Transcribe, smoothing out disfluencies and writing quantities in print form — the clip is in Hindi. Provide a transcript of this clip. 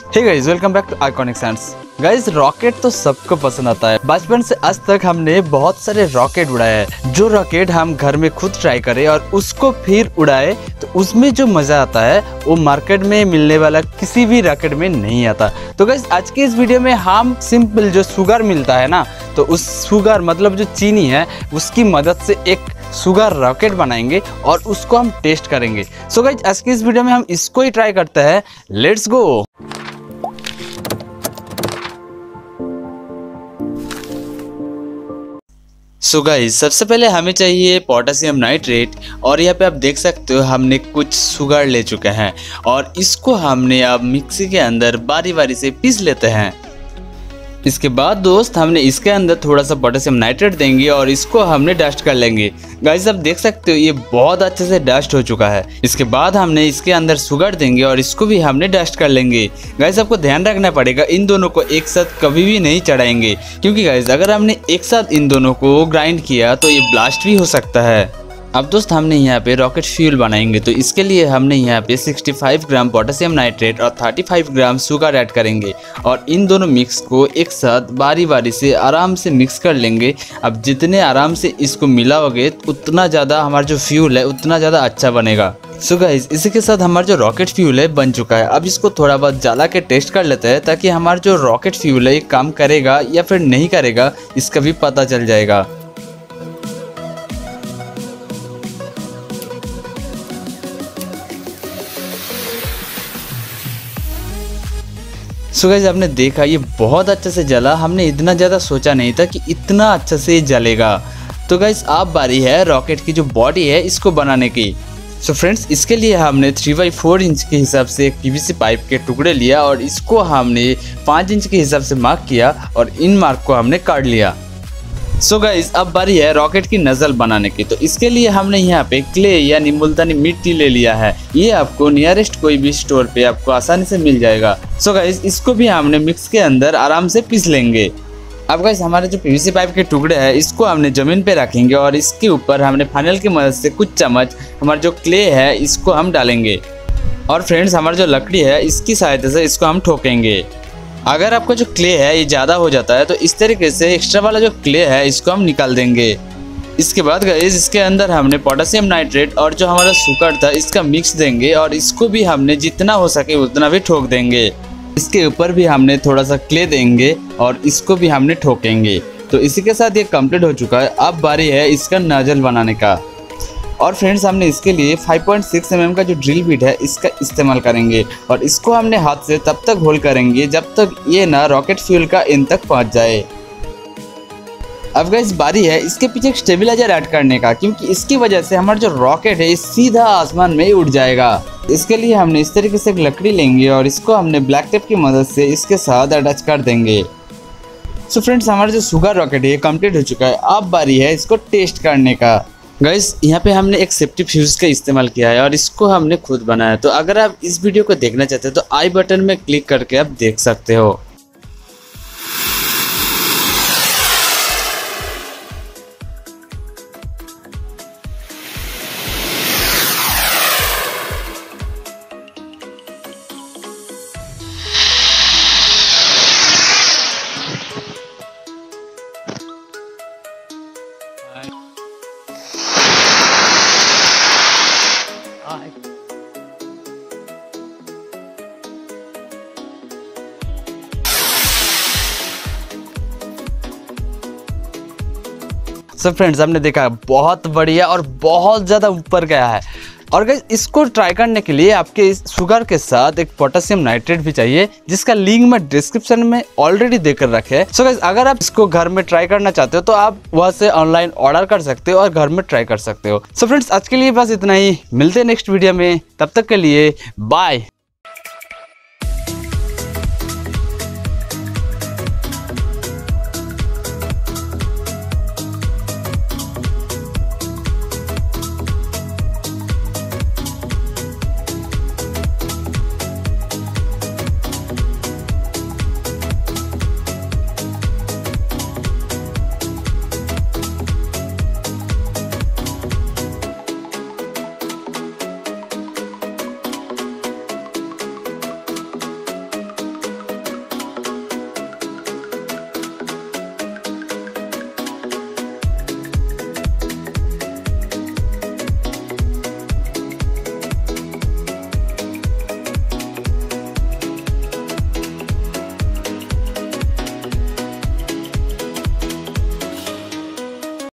Hey guys, welcome back to iconic science. Guys, rocket तो सबको पसंद आता है। बचपन से आज तक हमने बहुत सारे रॉकेट उड़ाए हैं। जो रॉकेट हम घर में खुद ट्राई करें और उसको फिर उड़ाए तो उसमें जो मजा आता है वो मार्केट में मिलने वाला किसी भी रॉकेट में नहीं आता। तो गाइस, आज के इस वीडियो में हम सिंपल जो शुगर मिलता है ना, तो उस शुगर मतलब जो चीनी है उसकी मदद से एक शुगर रॉकेट बनाएंगे और उसको हम टेस्ट करेंगे। सो गाइस, आज के इस वीडियो में हम इसको ही ट्राई करते हैं। Let's go. सो गाइस, सबसे पहले हमें चाहिए पोटेशियम नाइट्रेट और यहाँ पे आप देख सकते हो हमने कुछ शुगर ले चुके हैं और इसको हमने अब मिक्सी के अंदर बारी बारी से पीस लेते हैं। इसके बाद दोस्त हमने इसके अंदर थोड़ा सा पोटेशियम नाइट्रेट देंगे और इसको हमने डस्ट कर लेंगे। गाइस, आप देख सकते हो ये बहुत अच्छे से डस्ट हो चुका है। इसके बाद हमने इसके अंदर शुगर देंगे और इसको भी हमने डस्ट कर लेंगे। गाइस, आपको ध्यान रखना पड़ेगा, इन दोनों को एक साथ कभी भी नहीं चढ़ाएंगे, क्योंकि गाइस अगर हमने एक साथ इन दोनों को ग्राइंड किया तो ये ब्लास्ट भी हो सकता है। अब दोस्त हमने यहाँ पे रॉकेट फ्यूल बनाएंगे, तो इसके लिए हमने यहाँ पे 65 ग्राम पोटेशियम नाइट्रेट और 35 ग्राम शुगर ऐड करेंगे और इन दोनों मिक्स को एक साथ बारी बारी से आराम से मिक्स कर लेंगे। अब जितने आराम से इसको मिलाओगे उतना ज़्यादा हमारा जो फ्यूल है उतना ज़्यादा अच्छा बनेगा। सो गाइस, इसी के साथ हमारा जो रॉकेट फ्यूल है बन चुका है। अब इसको थोड़ा बहुत जला के टेस्ट कर लेते हैं ताकि हमारा जो रॉकेट फ्यूल है ये काम करेगा या फिर नहीं करेगा इसका भी पता चल जाएगा। सो गाइस, आपने देखा ये बहुत अच्छे से जला। हमने इतना ज़्यादा सोचा नहीं था कि इतना अच्छे से जलेगा। तो गाइस, अब बारी है रॉकेट की जो बॉडी है इसको बनाने की। सो फ्रेंड्स, इसके लिए हमने 3x4 इंच के हिसाब से एक पीवीसी पाइप के टुकड़े लिया और इसको हमने 5 इंच के हिसाब से मार्क किया और इन मार्क को हमने काट लिया। सो गाइस, अब बारी है रॉकेट की नज़ल बनाने की। तो इसके लिए हमने यहाँ पे क्ले यानी मुल्तानी मिट्टी ले लिया है। ये आपको नियरेस्ट कोई भी स्टोर पे आपको आसानी से मिल जाएगा। सो गाइस, इसको भी हमने मिक्स के अंदर आराम से पीस लेंगे। अब गाइस, हमारे जो पीवीसी पाइप के टुकड़े हैं इसको हमने ज़मीन पे रखेंगे और इसके ऊपर हमने फाइनल की मदद से कुछ चम्मच हमारा जो क्ले है इसको हम डालेंगे। और फ्रेंड्स, हमारा जो लकड़ी है इसकी सहायता से इसको हम ठोकेंगे। अगर आपका जो क्ले है ये ज़्यादा हो जाता है तो इस तरीके से एक्स्ट्रा वाला जो क्ले है इसको हम निकाल देंगे। इसके बाद गाइस, इसके अंदर हमने पोटेशियम नाइट्रेट और जो हमारा शुगर था इसका मिक्स देंगे और इसको भी हमने जितना हो सके उतना भी ठोक देंगे। इसके ऊपर भी हमने थोड़ा सा क्ले देंगे और इसको भी हमने ठोकेंगे। तो इसी के साथ ये कंप्लीट हो चुका है। अब बारी है इसका नज़ल बनाने का। और फ्रेंड्स, हमने इसके लिए 5.6 mm का जो ड्रिल बिट है इसका इस्तेमाल करेंगे और इसको हमने हाथ से तब तक होल्ड करेंगे जब तक ये ना रॉकेट फ्यूल का एंड तक पहुंच जाए। अब गाइस, बारी है इसके पीछे एक स्टेबलाइजर ऐड करने का, क्योंकि इसकी वजह से हमारा जो रॉकेट है सीधा आसमान में ही उड़ जाएगा। इसके लिए हमने इस तरीके से एक लकड़ी लेंगे और इसको हमने ब्लैक टेप की मदद से इसके साथ अटैच कर देंगे। सो फ्रेंड्स, हमारा जो शुगर रॉकेट है कंप्लीट हो चुका है। अब बारी है इसको टेस्ट करने का। गाइस, यहाँ पे हमने एक सेफ्टी फ्यूज का इस्तेमाल किया है और इसको हमने खुद बनाया। तो अगर आप इस वीडियो को देखना चाहते हो तो आई बटन में क्लिक करके आप देख सकते हो। सब फ्रेंड्स, हमने देखा बहुत बढ़िया और बहुत ज़्यादा ऊपर गया है। और गाइस, इसको ट्राई करने के लिए आपके इस शुगर के साथ एक पोटेशियम नाइट्रेट भी चाहिए, जिसका लिंक मैं डिस्क्रिप्शन में ऑलरेडी देकर रखे है। सो गाइस, अगर आप इसको घर में ट्राई करना चाहते हो तो आप वहाँ से ऑनलाइन ऑर्डर कर सकते हो और घर में ट्राई कर सकते हो। सो फ्रेंड्स, आज के लिए बस इतना ही। मिलते हैं नेक्स्ट वीडियो में, तब तक के लिए बाय।